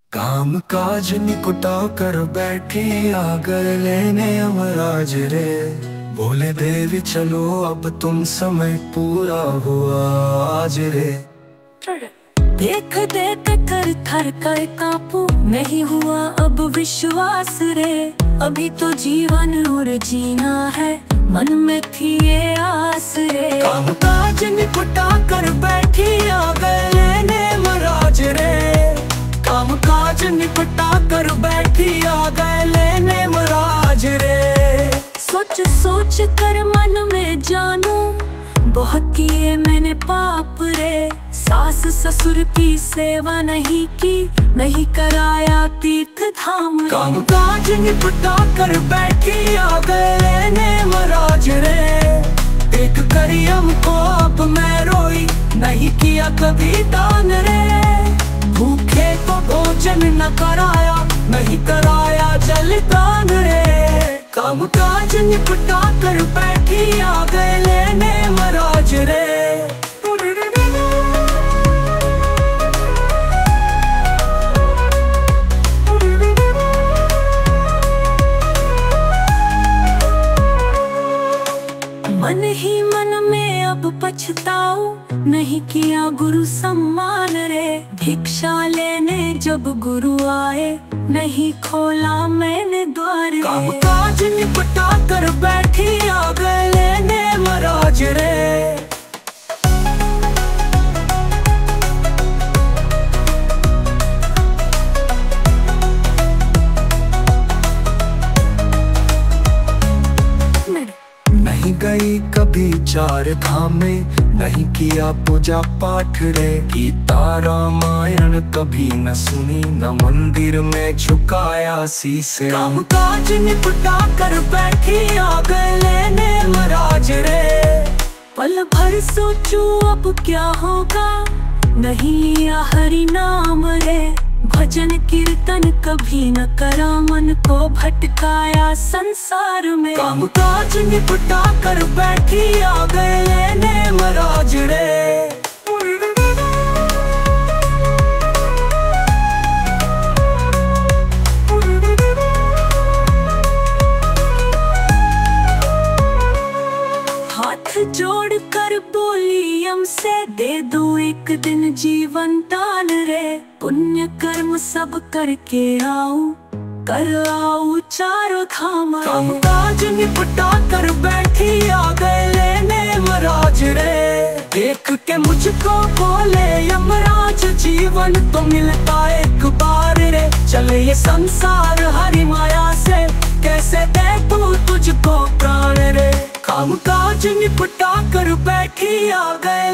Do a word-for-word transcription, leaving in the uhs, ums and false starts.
काम काज निकुटा कर बैठी आ गए लेने अमराज रे। बोले देवी चलो अब तुम समय पूरा हुआ आज रे। देख देख कर थर कर कांपू, नहीं हुआ अब विश्वास रे। अभी तो जीवन और जीना है, मन में थी ये आस रे। काम काज निकुटा कर बैठी आ गए लेने अमराज रे। काम काज निपटा कर बैठी आ गए लेने अमराज रे। सोच सोच कर मन में जानू, बहुत किए मैंने पाप रे। सास ससुर की सेवा नहीं की, नहीं कराया तीर्थ धाम रे। काम काज निपटा कर बैठी आ गए लेने अमराज रे। देख कर हमको अब मैं रोई, नहीं किया कभी दान रे। भूखे को भोजन न कराया, नहीं कराया जलदान रे। काम काज निपटा कर बैठी आ गए लेने अमराज रे। मन ही मन में अब पछताऊ, नहीं किया गुरु सम्मान रे। भिक्षा लेने जब गुरु आए, नहीं खोला मैंने द्वार। काम काज निपटा कर बैठी आ गए लेने अमराज रे। नहीं गई कभी चार धाम में, नहीं किया पूजा पाठ रे। गीता रामायण कभी न सुनी, न मंदिर में झुकाया शीश। काम काज निपटा कर बैठी आ गए लेने अमराज रे। पल भर सोचू अब क्या होगा, नहीं लिया हरि नाम रे। भजन कीर्तन कभी न करा, मन को भटकाया संसार में। काम काज निपटा कर बैठी आ गए लेने अमराज रे। हाथ जोड़ कर बोली हमसे, दे दो एक दिन जीवन दान रे। पुण्य कर्म सब करके आऊं, कर आऊं चारों धाम। काम काज निपटा कर बैठी आ गए लेने अमराज रे। देख के मुझको बोले यमराज, जीवन तो मिलता एक बार रे। चले ये संसार हरि माया से, कैसे दे तू तुझको प्राण रे। काम काज निपटा कर बैठी आ गए